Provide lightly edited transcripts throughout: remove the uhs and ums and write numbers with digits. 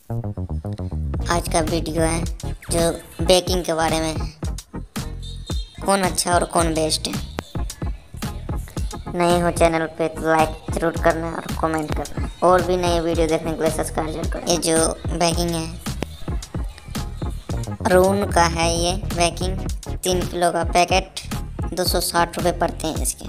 आज का वीडियो है जो बेकिंग के बारे में है, कौन अच्छा और कौन बेस्ट है। नए हो चैनल पे तो लाइक जरूर करना और कमेंट करना, और भी नए वीडियो देखने के लिए सब्सक्राइब जरूर करना। ये जो बेकिंग है अरुण का है, ये बेकिंग 3 किलो का पैकेट 260 रुपये पड़ते हैं इसके।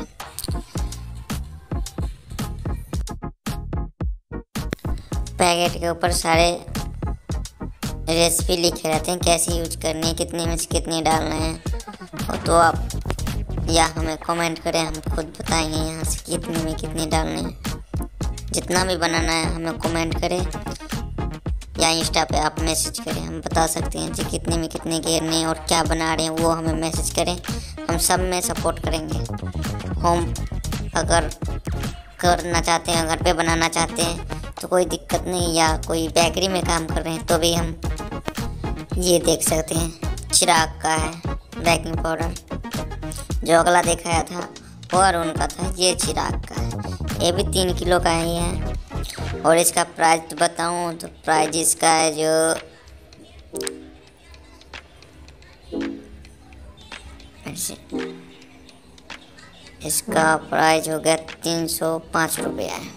पैकेट के ऊपर सारे रेसिपी लिखे रहते हैं, कैसे यूज करनी है, कितने में से कितने डालना है। और तो आप या हमें कमेंट करें, हम खुद बताएंगे यहाँ से कितने में कितने डालने हैं। जितना भी बनाना है हमें कमेंट करें या इंस्टा पे आप मैसेज करें, हम बता सकते हैं जी कितने में कितने घेरने हैं और क्या बना रहे हैं, वो हमें मैसेज करें, हम सब में सपोर्ट करेंगे। होम अगर करना चाहते हैं, घर पे बनाना चाहते हैं तो कोई दिक्कत नहीं, या कोई बेकरी में काम कर रहे हैं तो भी हम ये देख सकते हैं। चिराग का है बेकिंग पाउडर, जो अगला दिखाया था वो अरुण का था, ये चिराग का है, ये भी 3 किलो का ही है। और इसका प्राइस बताऊं तो प्राइस इसका है जो इसका प्राइस हो गया 305 रुपये है।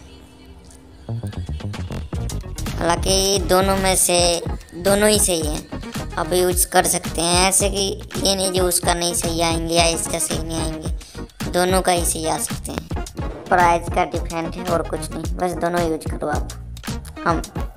हालांकि दोनों में से दोनों ही सही है, आप यूज कर सकते हैं। ऐसे कि ये नहीं जो उसका नहीं सही आएंगे या इसका सही नहीं आएंगे, दोनों का ही सही आ सकते हैं। प्राइस का डिफरेंट है और कुछ नहीं, बस दोनों यूज करो आप। हम